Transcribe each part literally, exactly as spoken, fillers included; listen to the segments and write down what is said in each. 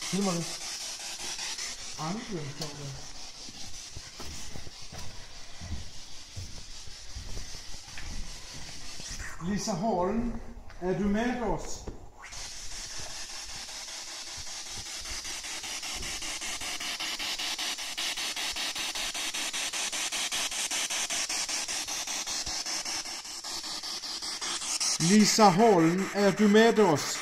Filma det. Anken står det. Lisa Holm, är du med oss? Lisa Holm, är du med oss?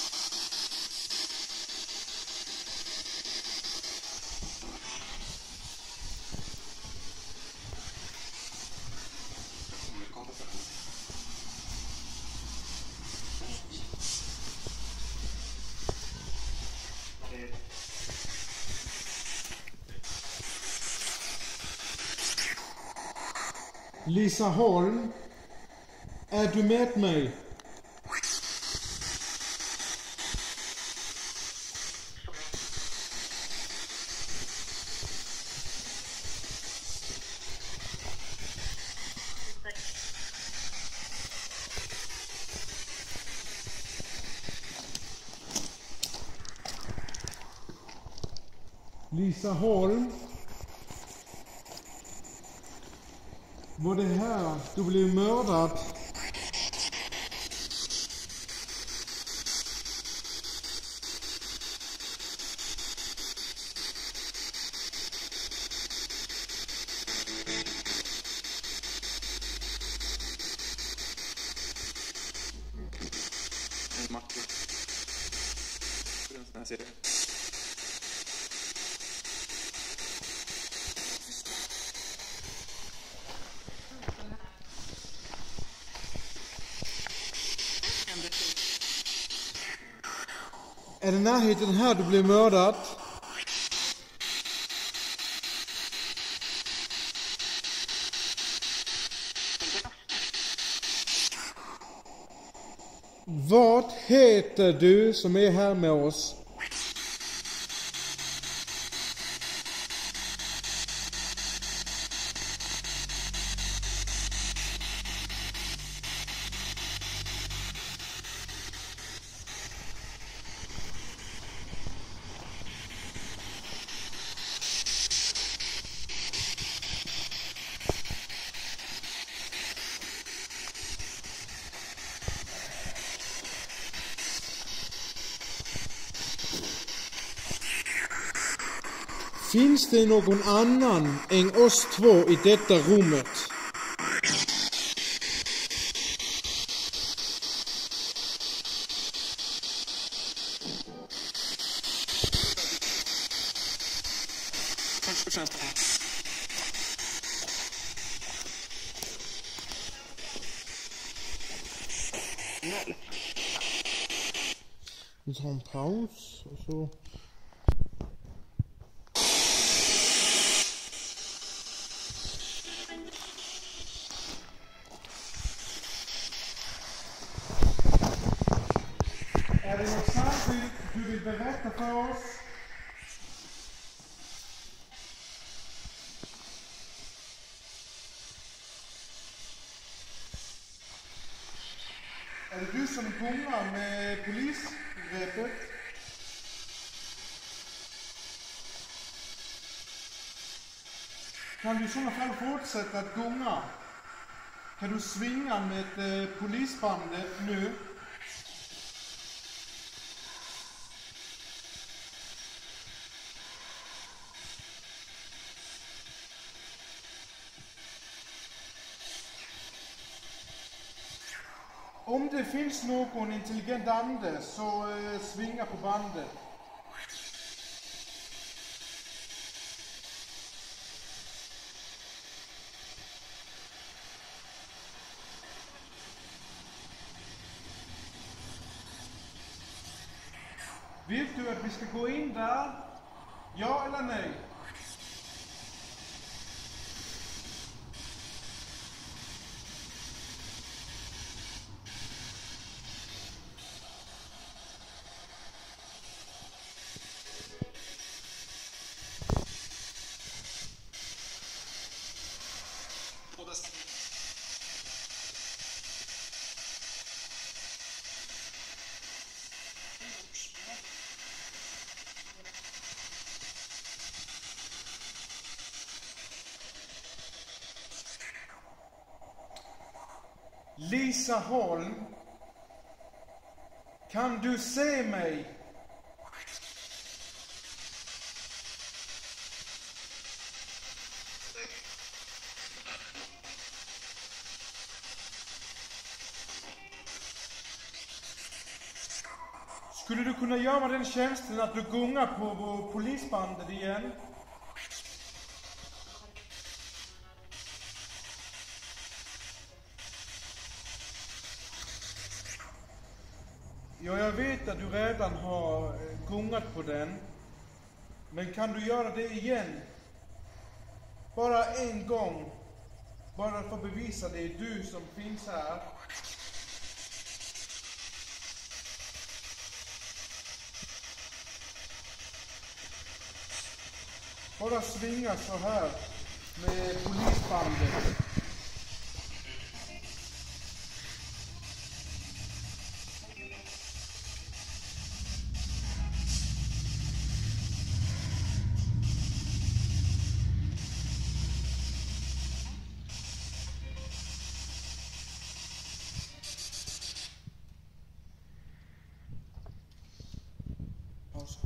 Lisa Holm, är du med mig? Lisa Holm, var det här du blev mördad? Martin. Den här serien. Är det närheten här du blev mördad? Vad heter du som är här med oss? Finns det någon annan än oss två i detta rummet? Vi tar en paus och så... Är det något särskilt du vill berätta för oss? Är det du som kommer med polisgreppet? Kan du i sådana fall fortsätta att gunga? Kan du svinga med eh, polisbandet nu? Om det finns någon intelligent ande så eh, svinga på bandet. Vill du att vi ska gå in där? Ja eller nej? Lisa Holm, kan du se mig? Skulle du kunna göra den tjänsten att du gungar på vår polisbandet igen? Ja, jag vet att du redan har gungat på den. Men kan du göra det igen? Bara en gång. Bara för att bevisa det är du som finns här. Bara svinga så här med polisbandet. Pausa.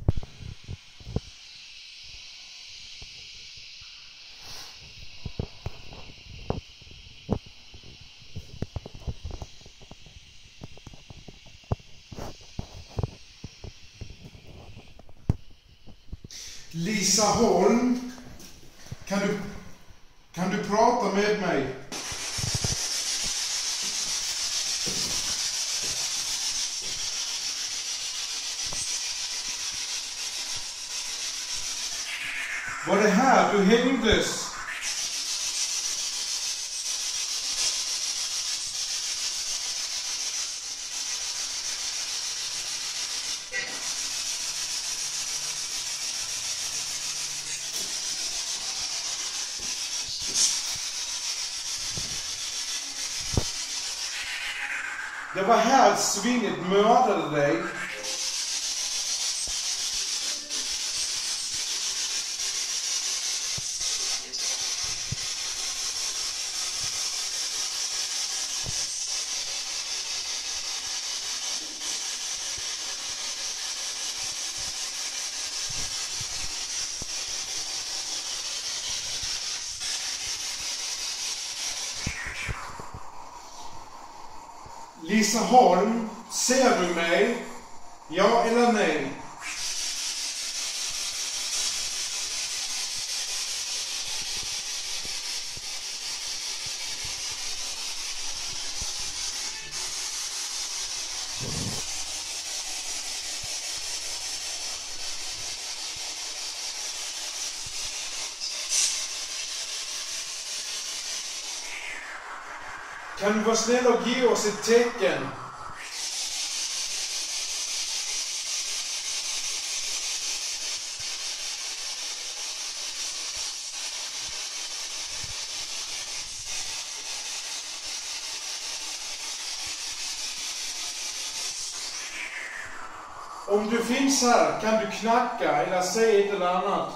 Lisa Holm, kan du, kan du prata med mig? Var det här du hängdes? Det var här svinget mördade dig. Lisa Holm, ser du mig? Ja eller nej? Kan du vara snäll och ge oss ett tecken? Om du finns här kan du knacka eller säga ett eller annat.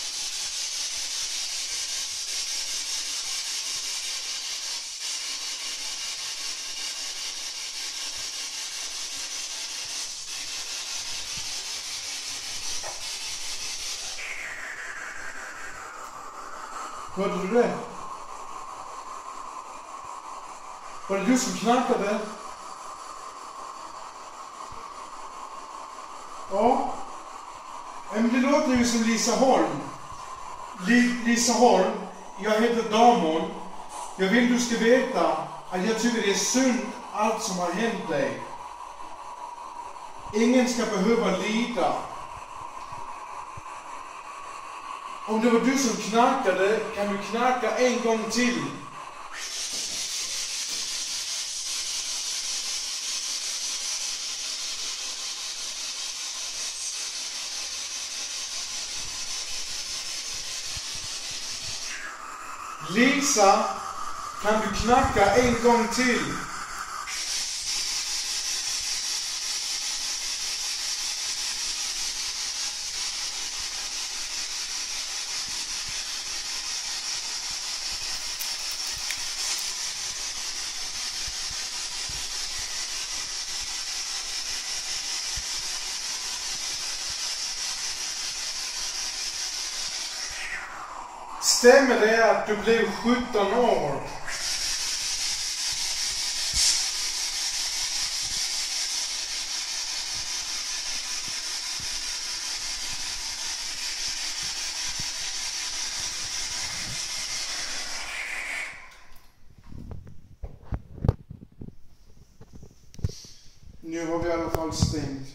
Hörde du det? Var det du som knackade? Ja. Men det låter ju som Lisa Holm. Lisa Holm, jag heter Damon. Jag vill du ska veta att jag tycker det är synd allt som har hänt dig. Ingen ska behöva lida. Om det var du som knackade kan du knacka en gång till. Lisa, kan du knacka en gång till? Stämmer det att du blev sjutton år? Nu har vi i alla fall stängt